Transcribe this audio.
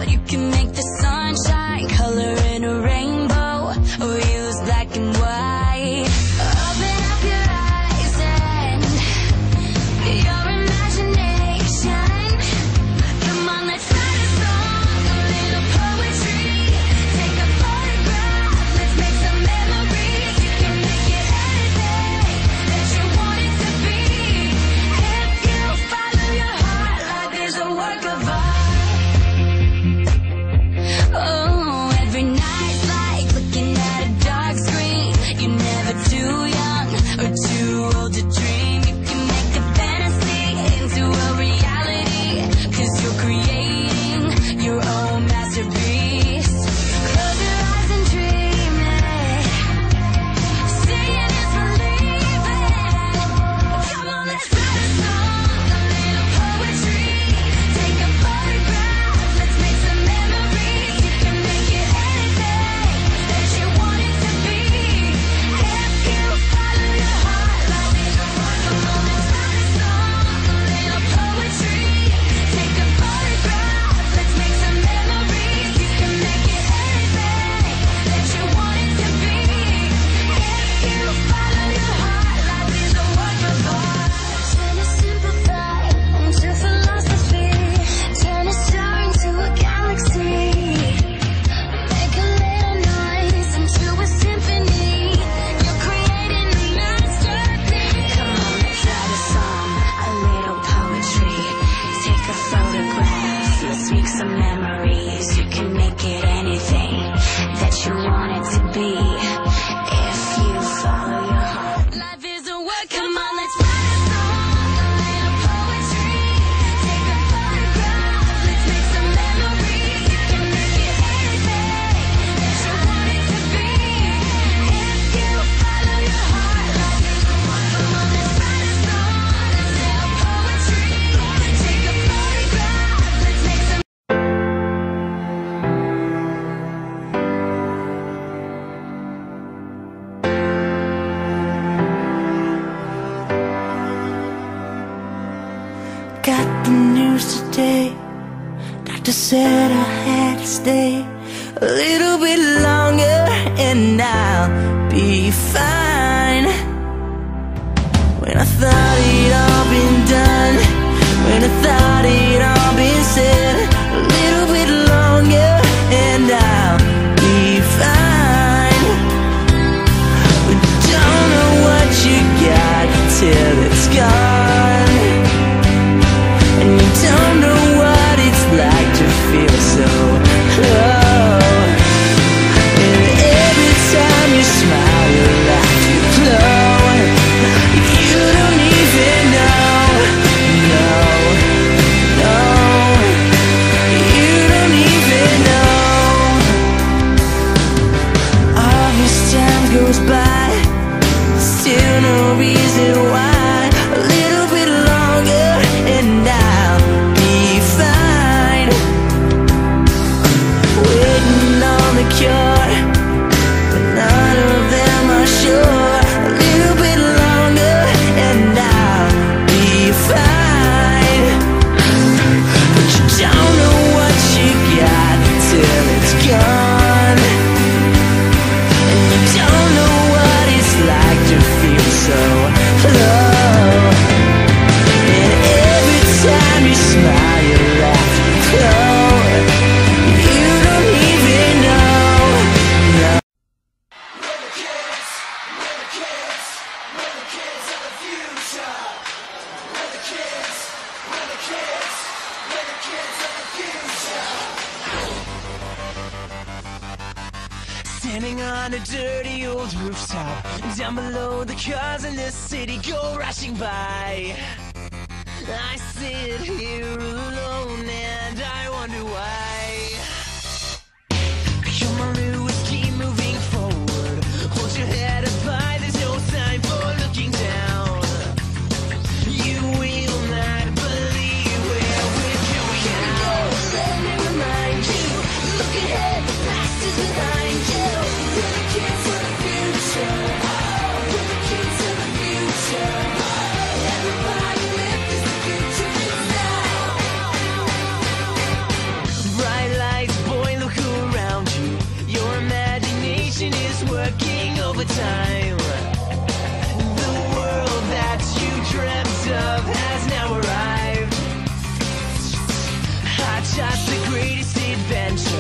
out. You can make the sunshine color in a rainbow, or use black and white. Open up your eyes and your imagination. Come on, let's write a song, a little poetry. Take a photograph, let's make some memories. You can make it anything that you want it to be. If you follow your heart, life is a work of art. Oh, every night's like looking at a dark screen. You're never too young or too old to dream. You can make a fantasy into a reality, 'cause you're creating your own masterpiece. Close your eyes and dream it. Seeing is believing. Come on, let's write a song, a little poetry. Take a photograph, let's make some memories. You can make it anything that you want it to be. If you follow your heart, life is a work. Come on, let's write a song, a little poetry. Take a photograph, let's make some memories. You can make it anything that you want it to be. If you follow your heart, life is a work of art. Turn a simple thought into philosophy. Turn a star into a galaxy. Make a little noise into a symphony. You're creating a masterpiece. Come on, let's write a song, a little poetry. Take a photograph, let's make some memories. You can make it anything that you want it to be. If you follow your heart, life is a work. Come on, let's write a song, a little poetry. Take a photograph, let's make some memories. You can make it anything that you want it to be. If you follow your heart, life is a work. Come on, let's write a song, a little poetry. Take a photograph, let's make some. Got the news today. Doctor said I had to stay a little bit longer and I'll be fine. When I thought it all been done, when I thought it all been said, a little bit longer and I'll be fine. We don't know what you got till it's gone, and you don't know what it's like to feel so low. And every time you smile, you laugh, you glow. You don't even know, no, no. You don't even know. All this time goes by, still no reason why. A little bit longer and I'll be fine. Waiting on the cure, but none of them are sure. A little bit longer and I'll be fine. But you don't know what you got till it's gone, and you don't know what it's like to feel so low. And every time you smile, you laugh, you glow. You don't even know, no. We're the kids, we're the kids, we're the kids of the future. We're the kids, we're the kids, we're the kids of the future. Standing on a dirty old rooftop, down below the cars in this city go rushing by. I sit here alone and I wonder why. Come on, Lewis, keep moving forward. Hold your head up high, there's no time for looking down. You will not believe where we're going now. Let me remind you, look ahead, the past is behind you. We're the kids of the future. We're the kids of the future. Everybody lift this. The future is now. time. The world that you dreamt of has now arrived. Just the greatest adventure